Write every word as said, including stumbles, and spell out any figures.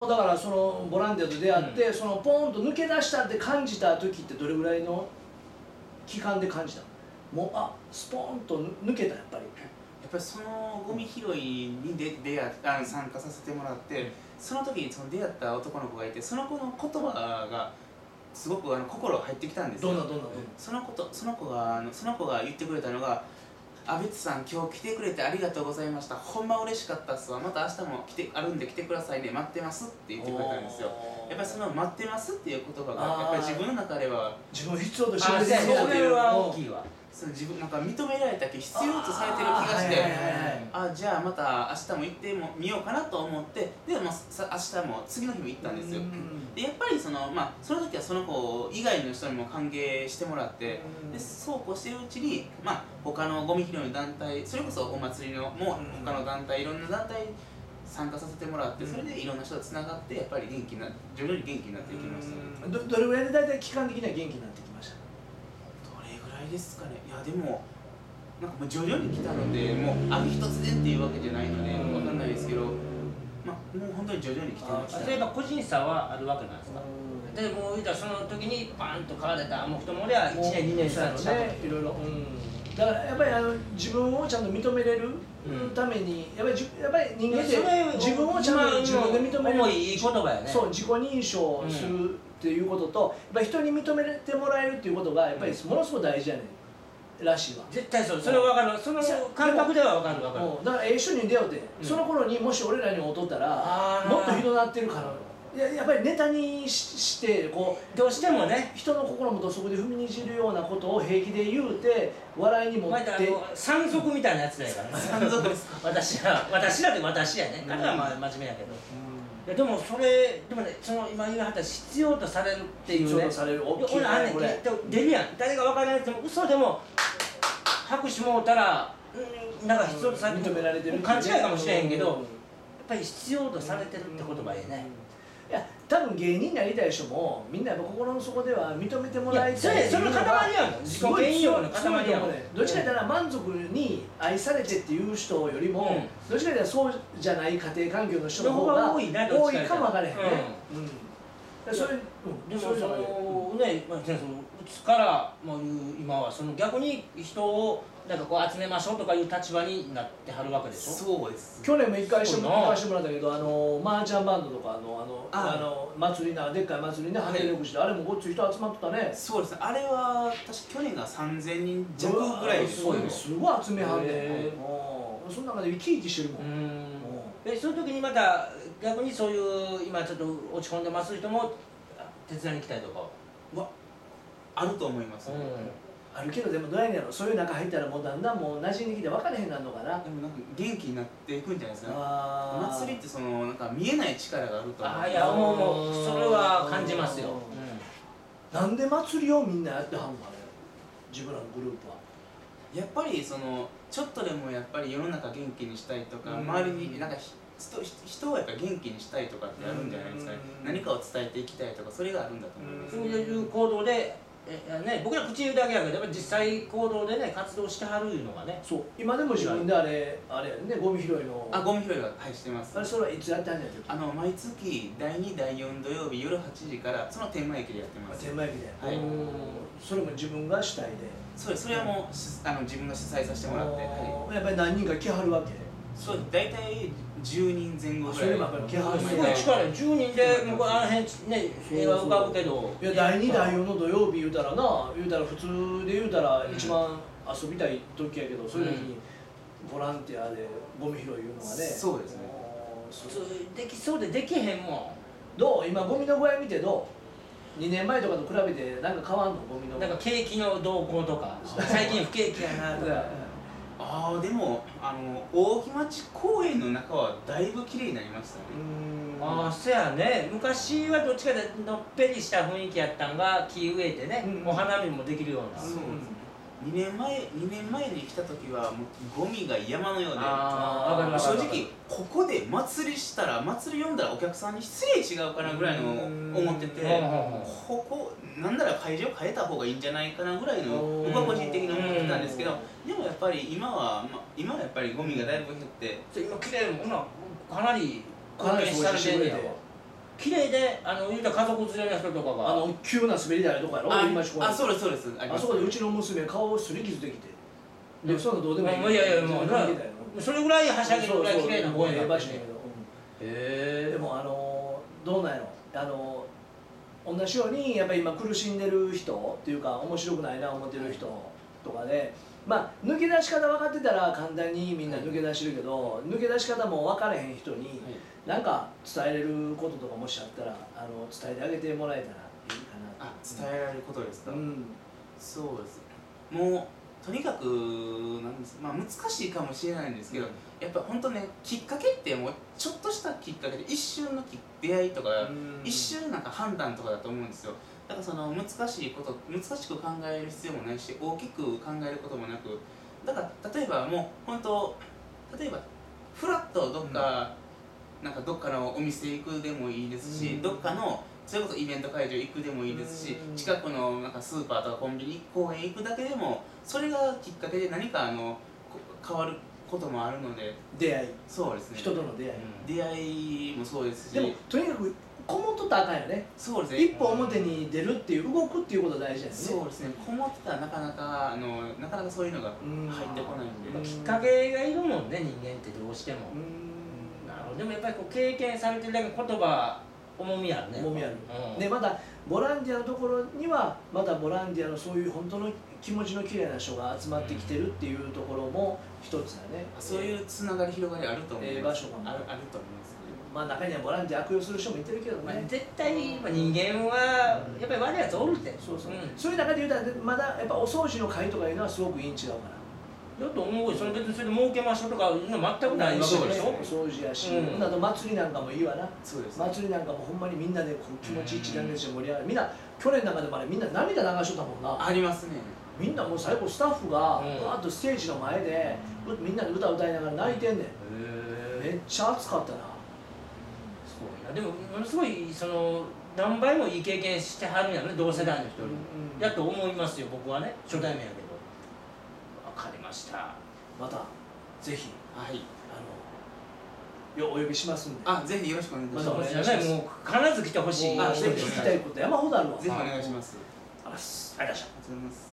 だからそのボランティアと出会って、うん、そのポーンと抜け出したって感じた時ってどれぐらいの期間で感じたの？もうあスポーンと抜けた。やっぱりやっぱりそのゴミ拾いに出出会あ参加させてもらって、うん、その時にその出会った男の子がいて、その子の言葉がすごくあの心が入ってきたんですよ。 どんなどんなどんな。 その子とその子があのその子が言ってくれたのが、阿部さん今日来てくれてありがとうございました。ほんま嬉しかったっすわ。また明日も来てあるんで来てくださいね。待ってますって言ってくれたんですよ。やっぱりその待ってますっていう言葉がやっぱり自分の中では自分必要としてる。 それは大きいわ。 その自分なんか認められたけ必要とされてる気がして、あじゃあまた明日も行ってもみようかなと思って、でもさ明日も次の日も行ったんですよ。でやっぱりそのまあその時はその子以外の人にも歓迎してもらって、でそうこうしてるうちにまあ他のゴミ拾いの団体、それこそお祭りのもう他の団体いろんな団体参加させてもらって、それでいろんな人とつながってやっぱり元気な徐々に元気になっていきました。 どどれぐらいで大体期間的には元気になってきました？ どれぐらいですかね。いやでもなんかもう徐々に来たので、もうある一つでっていうわけじゃないのでわかんないですけど、まあもう本当に徐々に来てました。 例えば個人差はあるわけなんですか？でもう言ったらその時にバンと変われたあの人も俺はいちねんにねんさんのねいろいろ、うん、だからやっぱりあの自分をちゃんと認めれるために、やっぱりじやっぱり人間で自分をちゃんと自分で認めれる、 いい言葉やね。 そう自己認証するっていうことと、やっぱり人に認めてもらえるっていうことがやっぱりものすごく大事やねんらしいわ。 絶対そう、それは分かる。その感覚では分かる分かる。 だからええ人に出会うて、その頃にもし俺らに会うとったらもっとひどなってるから。ややっぱりネタに し, してこうどうしてもね人の心も土足で踏みにじるようなことを平気で言うて笑いに持って、 山賊みたいなやつだからね。 山賊です私ら私らで私やね。彼はまあ真面目やけど、いやでもそれでもね、その今言わはった必要とされるっていうね、 必要とされる大きいねこれ出るやん。誰が分からなくても嘘でも拍手もうたらなんか必要とされて認められてる勘違いかもしれへんけど、やっぱり必要とされてるって言葉やね。 いや多分芸人になりたい人もみんなやっぱ心の底では認めてもらいたいっていうのが、その塊やん。自己嫌悪の塊やん。 どっちかというと満足に愛されてっていう人よりも、どっちかというとそうじゃない家庭環境の人の方が多いかもわからへんね。 それでもそのね、うつから今はその逆に人をなんかこう集めましょうとかいう立場になってはるわけでしょ。 そうです。 去年も一回してもらったけど、あのマーチャンバンドとかのあのあの祭りなでっかい祭りね、羽根力士であれもごっつい人集まってたね。 そうですね。あれは確か去年がさんぜんにん弱ぐらいです。 すごいすごい集めはんねん。その中で生き生きしてるもん。 えその時にまた逆にそういう今ちょっと落ち込んでます人も手伝いに来たりとかはあると思います。 あるけどでもどうやねんやろ、そういう中入ったらもうだんだんもう馴染んできて分からへんなんのかな。 でもなんか元気になっていくんじゃないですか。お祭りってそのなんか見えない力があると思う。 あいやもうもうそれは感じますよ。 なんで祭りをみんなやってはんのかね、自分らのグループは。 やっぱりそのちょっとでもやっぱり世の中元気にしたいとか、周りになんか人, 人をやっぱ元気にしたいとかってあるんじゃないですかね。何かを伝えていきたいとか、それがあるんだと思います。 そういう行動でえね、僕ら口言うだけやけど、やっぱ実際行動でね活動してはるいうのがね。 そう今でも自分であれあれやね、ゴミ拾いの。 あゴミ拾いははいしてます。 あれそれはいつやってはんねん。 あの毎月だいにだいよん土曜日夜はちじからその天満駅でやってます。 天満駅で。 はい。 それも自分が主体で。 そうです。それはもうあの自分が主催させてもらって、はい。やっぱり何人か来はるわけ。 そうです。大体じゅうにんぜん後ぐらい。 それもやっぱり来はる。 すごい力や。じゅうにんで僕あの辺ね映画浮かぶけど。 いやだいにだいよんの土曜日言うたらな、言うたら普通で言うたら一番遊びたい時やけど、そういう時にボランティアでゴミ拾いいうのがね。 そうですね。 できそうでできへんもん。 どう今ゴミの具合見てどう？にねんまえとかと比べてなんか変わんのゴミの。 なんか景気の動向とか最近不景気やなとか。 ああでもあの大木町公園の中はだいぶ綺麗になりましたね。 ああそやね。昔はどっちかでのっぺりした雰囲気やったんが木植えてね、お花見もできるような。 そうですね。にねんまえにねんまえに来た時はもうゴミが山のようで、正直ここで祭りしたら祭り呼んだらお客さんに失礼違うかなぐらいの思ってて、ここなんなら会場変えた方がいいんじゃないかなぐらいの僕は個人的に思ってたんですけど、でもやっぱり今は、ま、今はやっぱりゴミがだいぶ減って、 今綺麗もんなかなり貢献されてんねやわ。 綺麗であの言うたら家族連れの人とかがあの急な滑り台とかやろあ今しこあそうですそうですありますあそこでうちの娘顔をすり傷できてでそんなどうでもいいいやいやもうなそれぐらいはしゃげるぐらい綺麗な公園ええなんでね場所やけどへでもあのどうなんやろあの同じようにやっぱり今苦しんでる人っていうか面白くないな思ってる人とかでまあ抜け出し方分かってたら簡単にみんな抜け出してるけど抜け出し方も分からへん人に何か伝えれることとかもしあったらあの伝えてあげてもらえたらいいかなあ伝えられることですか、 うん、 そうですもうとにかくなんです、まあ、難しいかもしれないんですけど、うん、やっぱ本当ねきっかけってもうちょっとしたきっかけで一瞬のき出会いとか、うん、一瞬なんか判断とかだと思うんですよだからその難しいこと難しく考える必要もないし大きく考えることもなくだから例えばもう本当例えばフラッとどっか、うん、なんかどっかのお店行くでもいいですし、うん、どっかのそれこそイベント会場行くでもいいですし、うん、近くのなんかスーパーとかコンビニ公園行くだけでもそれがきっかけで何かあの変わることもあるので出会いそうですね人との出会い、 うん、出会いもそうですしでもとにかくこもっとったらあかんよねそうですね一歩表に出るっていう動くっていうことが大事ですねそうですねこもってたらなかなかあのなかなかそういうのが入ってこないんできっかけがいるもんね人間ってどうしてもなるほどでもやっぱりこう経験されてるだけ言葉重みあるね重みある、 うん、 でまたボランティアのところにはまたボランティアのそういう本当の気持ちの綺麗な人が集まってきてるっていうところも一つだねそういうつながり広がりあると思います、えー、場所があるあると思いますまあ中にはボランティア悪用する人もいてるけどね、まあ、 絶対人間はやっぱり悪いやつおるって、 そうそう、うん、そういう中で言うたらまだやっぱお掃除の会とかいうのはすごくいいん違うかなだと思うよそれ別にそれで儲けましょうとかいうのは全くないわけでしょお掃除やし、うん、あと祭りなんかもいいわなそうです、 ね、祭りなんかもほんまにみんなでこう気持ち一段でして盛り上がるみんな去年なんかでもあれみんな涙流しとったもんなありますねみんなもう最後スタッフがわーっとステージの前でみんなで歌歌いながら泣いてんねんめっちゃ熱かったなすごいなでもものすごいその何倍もいい経験してはるんやね同世代の人に、うんうん、やと思いますよ僕はね初対面やけど分かりましたまたぜひはいあのよお呼びしますんであぜひよろしくお願いしますまたお願いしますもう必ず来てほしいあぜひ聞きたいこと山ほどあるわぜひお願いしますありがとうございましたありがとうございます